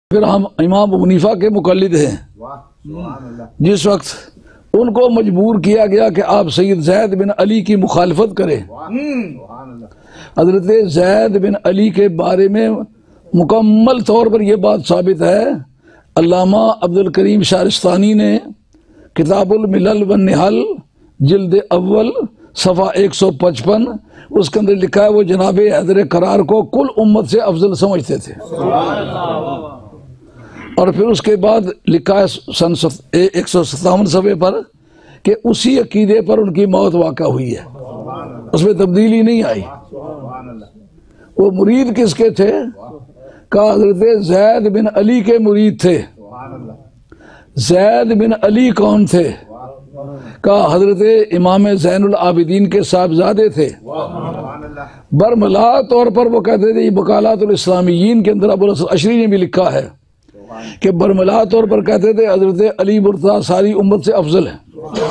फिर हम इमाम अबू हनीफा के मुकल्लिद हैं। जिस वक्त उनको मजबूर किया गया कि आप सैयद ज़ैद बिन अली की मुखालफत करें, हज़रत ज़ैद बिन अली के बारे में मुकम्मल तौर पर यह बात साबित है। अल्लामा अब्दुल करीम शारिस्तानी ने किताबुल मिलल व निहल जिल्द अव्वल सफ़ा 155 उसके अंदर लिखा है वो जनाब हैदर करार को कुल उम्मत से अफजल समझते थे। और फिर उसके बाद लिखा है सन 157 सफ़े पर कि उसी अकीदे पर उनकी मौत वाक़ा हुई है, उसमें तब्दीली नहीं आई। वो मुरीद किसके थे? का हज़रत ज़ैद बिन अली के मुरीद थे। ज़ैद बिन अली कौन थे? का हज़रत इमाम ज़ैनुल आबिदीन के साहबजादे थे। बरमला तौर पर वो कहते थे, वकालतुल इस्लामीयीन के अंदर अबुल हसन अशरी ने भी लिखा है कि बरमला तौर पर कहते थे हज़रत अली मुर्तज़ा सारी उम्मत से अफजल है।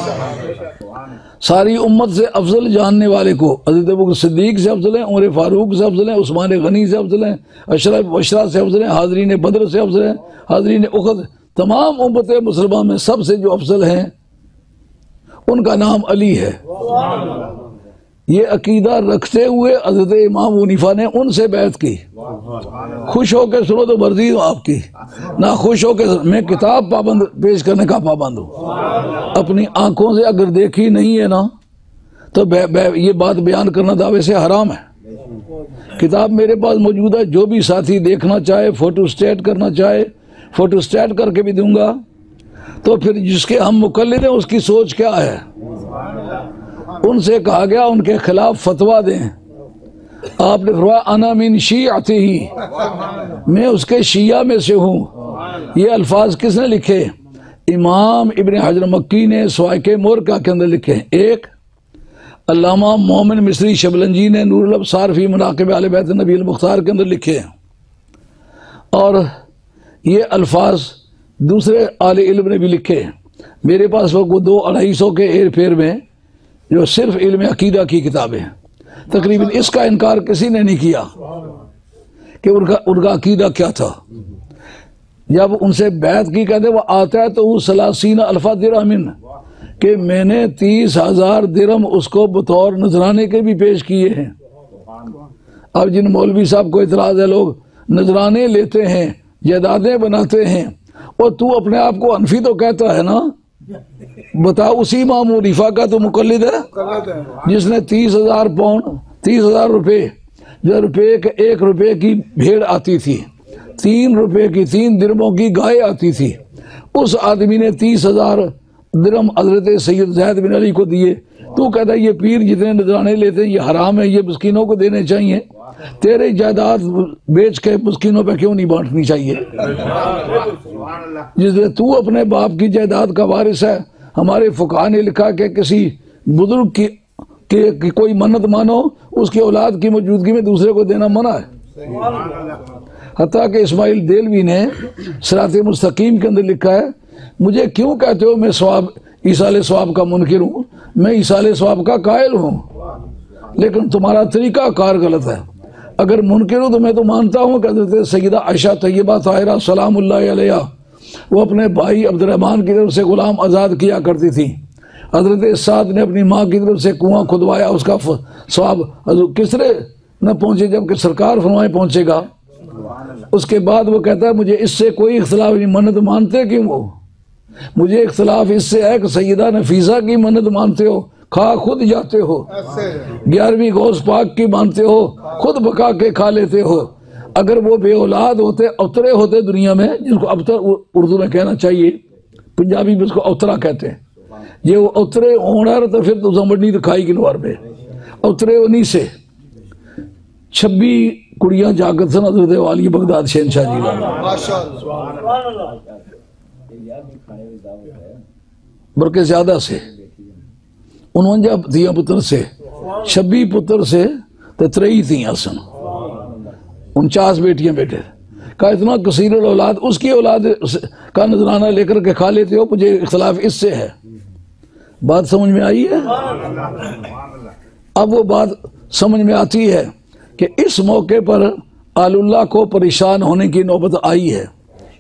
सारी उम्मत से अफजल जानने वाले को हज़रत अबू बकर सिद्दीक़ से अफजल हैं, उमर फारूक से अफजल हैं, उस्मान गनी से अफजल हैं, अशरफ बशरा से अफजल हैं, हाज़रीन बद्र से अफजल हैं, हाज़रीन उहद, तमाम उम्मत मुसलमान में सबसे जो अफजल हैं उनका नाम अली है। ये अकीदा रखते हुए हज़रत इमाम अबू हनीफा ने उनसे बैत की। खुश होकर सुनो तो मर्जी हो आपकी, ना खुश होकर मैं किताब पाबंद पेश करने का पाबंद हूँ। अपनी आंखों से अगर देखी नहीं है ना तो ये बात बयान करना दावे से हराम है। किताब मेरे पास मौजूद है, जो भी साथी देखना चाहे फोटो स्टेट करना चाहे फोटो स्टेट करके भी दूंगा। तो फिर जिसके हम मुकल्लिद हैं उसकी सोच क्या है? उनसे कहा गया उनके खिलाफ फतवा दें। आपने फरमाया अना मिन शियाती ही, मैं उसके शिया में से हूँ। ये अल्फाज किसने लिखे? इमाम इब्न हजर मक्की ने सवाइके मोरका के अंदर लिखे। एक अल्लामा मोमिन मिस्री शबलंजी ने नूरुल अब्सार फी मनाक़िब आले बैत नबी अल मुख्तार के अंदर लिखे। और ये अल्फाज दूसरे आले इल्म ने भी लिखे। मेरे पास वो 200-250 के एर फेर में जो सिर्फ इल्म अकीदा की किताबें हैं। तकरीबन इसका इनकार किसी ने नहीं किया कि उनका अकीदा क्या था। जब उनसे बैत की कहते वो आता है तो वो 30 अल्फा दिरहमिन कि मैंने 30,000 दिरहम उसको बतौर नजराने के भी पेश किए हैं। अब जिन मौलवी साहब को इतराज है, लोग नजराने लेते हैं, जायदादें बनाते हैं, और तू अपने आप को हनफी तो कहता है ना, बताओ उसी इमाम अबू हनीफा का तो मुकल्लिद है जिसने 30,000 पाउंड 30,000 रुपये, जो रुपये के 1 रुपये की भेड़ आती थी, 3 रुपये की 3 दिरहमों की गाय आती थी, उस आदमी ने 30,000 दिरहम हज़रत सैयद ज़ैद बिन अली को दिए। तू कहता है ये पीर जितने नजराने लेते हैं ये हराम है, ये मिस्कीनों को देने चाहिए। तेरे जायदाद बेच के मिस्कीनों पे क्यों नहीं बांटनी चाहिए? जिसने तू अपने बाप की जायदाद का वारिस है। हमारे फुकाहा ने लिखा कि किसी बुजुर्ग की कोई मन्नत मानो, उसकी औलाद की मौजूदगी में दूसरे को देना मना है। हत्ता कि इस्माइल देलवी ने सिराते मुस्तकीम के अंदर लिखा है, मुझे क्यों कहते हो मैं सवाब ईसाले सवाब का मुनकिर हूँ? मैं ईसाले सवाब का कायल हूँ, लेकिन तुम्हारा तरीका कार गलत है। अगर मुनकिर हूँ तो मैं तो मानता हूँ कि हज़रत सैयदा आयशा तय्यबा ताहिरा सलामुल्लाहि अलैहा वो अपने भाई अब्दुर्रहमान की तरफ से गुलाम आज़ाद किया करती थी। हज़रत साद ने अपनी माँ की तरफ से कुआं खुदवाया, उसका सवाब किसरे न पहुँचे जबकि सरकार फरमाए पहुँचेगा। उसके बाद वो कहता है मुझे इससे कोई इख्तलाफ नहीं, मन्नत मानते क्यों हो? मुझे इख्तलाफ इससे है कि सैयदा नफीसा की मन्नत मानते हो, खा खुद जाते हो, 11वीं गौस पाक की मानते हो, खुद पका के खा लेते हो। अगर वो बे औलाद होते, अवतरे होते दुनिया में, जिसको अवतर उर्दू में कहना चाहिए, पंजाबी में उसको अवतरा कहते हैं, ये वो अवतरे होना तो फिर तो जमड़नी तो खाई किनवार पे अवतरे उन्हीं से 26 कुड़ियां जागत सन हज़रत वाली बगदाद शहनशाह जी बल्कि ज्यादा से 49 धिया पुत्र से 26 पुत्र से 23 धियां सन, 49 बेटियां बेटे का इतना कसीर औलाद, उसकी औलाद का नजराना लेकर के खा लेते हो। मुझे इख्तलाफ इससे है। बात समझ में आई है? अब वो बात समझ में आती है कि इस मौके पर आलुल्लाह को परेशान होने की नौबत आई है।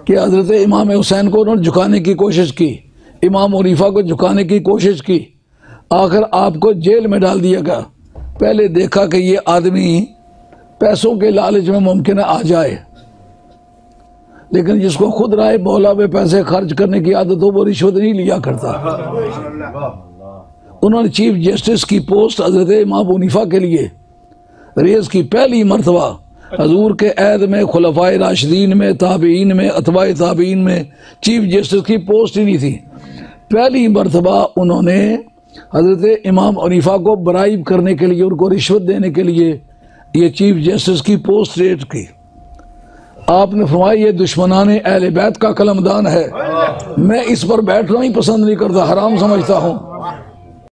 कि हज़रत इमाम हुसैन को उन्होंने झुकाने की कोशिश की, इमाम हनीफा को झुकाने की कोशिश की, आखिर आपको जेल में डाल दिया गया। पहले देखा कि ये आदमी पैसों के लालच में मुमकिन है आ जाए, लेकिन जिसको खुद राय मौला में पैसे खर्च करने की आदत हो वो रिश्वत नहीं लिया करता। उन्होंने चीफ जस्टिस की पोस्ट हज़रत इमाम हनीफा के लिए रेज की। पहली मरतबा हजूर के ऐद में, खुलफाए राशिदीन में, ताबीन में, अतबाए ताबीन में चीफ जस्टिस की पोस्ट ही नहीं थी। पहली मरतबा उन्होंने हज़रत इमाम हनीफा को ब्राइब करने के लिए, उनको रिश्वत देने के लिए ये चीफ जस्टिस की पोस्ट रेट की। आपने फरमाया ये दुश्मनाने अहले बैत का कलमदान है, मैं इस पर बैठना ही पसंद नहीं करता, हराम समझता हूँ।